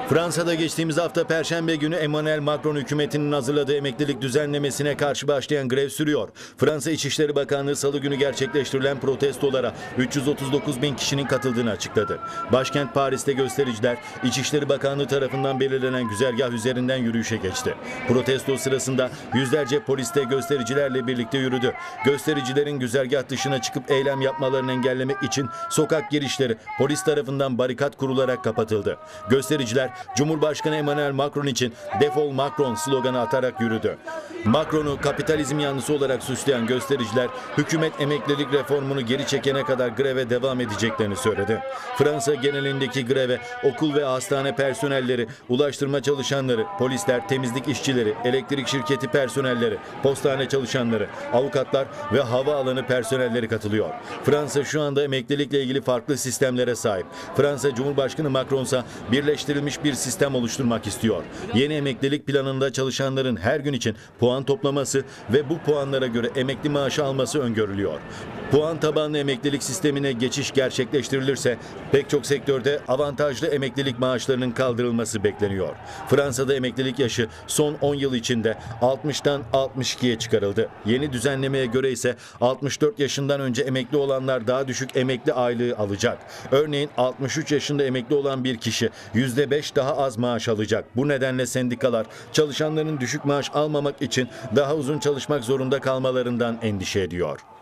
Fransa'da geçtiğimiz hafta Perşembe günü Emmanuel Macron hükümetinin hazırladığı emeklilik düzenlemesine karşı başlayan grev sürüyor. Fransa İçişleri Bakanlığı Salı günü gerçekleştirilen protestolara 339 bin kişinin katıldığını açıkladı. Başkent Paris'te göstericiler İçişleri Bakanlığı tarafından belirlenen güzergah üzerinden yürüyüşe geçti. Protesto sırasında yüzlerce polis de göstericilerle birlikte yürüdü. Göstericilerin güzergah dışına çıkıp eylem yapmalarını engellemek için sokak girişleri polis tarafından barikat kurularak kapatıldı. Göstericiler Cumhurbaşkanı Emmanuel Macron için "Defol Macron" sloganı atarak yürüdü. Macron'u kapitalizm yanlısı olarak suçlayan göstericiler hükümet emeklilik reformunu geri çekene kadar greve devam edeceklerini söyledi. Fransa genelindeki greve okul ve hastane personelleri, ulaştırma çalışanları, polisler, temizlik işçileri, elektrik şirketi personelleri, postane çalışanları, avukatlar ve havaalanı personelleri katılıyor. Fransa şu anda emeklilikle ilgili farklı sistemlere sahip. Fransa Cumhurbaşkanı Macron ise birleştirilmiş bir sistem oluşturmak istiyor. Yeni emeklilik planında çalışanların her gün için puan toplaması ve bu puanlara göre emekli maaşı alması öngörülüyor. Puan tabanlı emeklilik sistemine geçiş gerçekleştirilirse pek çok sektörde avantajlı emeklilik maaşlarının kaldırılması bekleniyor. Fransa'da emeklilik yaşı son 10 yıl içinde 60'tan 62'ye çıkarıldı. Yeni düzenlemeye göre ise 64 yaşından önce emekli olanlar daha düşük emekli aylığı alacak. Örneğin 63 yaşında emekli olan bir kişi %5 daha az maaş alacak. Bu nedenle sendikalar çalışanların düşük maaş almamak için daha uzun çalışmak zorunda kalmalarından endişe ediyor.